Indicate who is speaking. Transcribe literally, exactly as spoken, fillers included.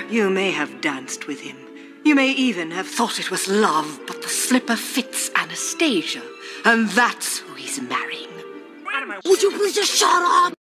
Speaker 1: You may have danced with him. You may even have thought it was love, but the slipper fits Anastasia, and that's who he's marrying.
Speaker 2: Would you please just shut up?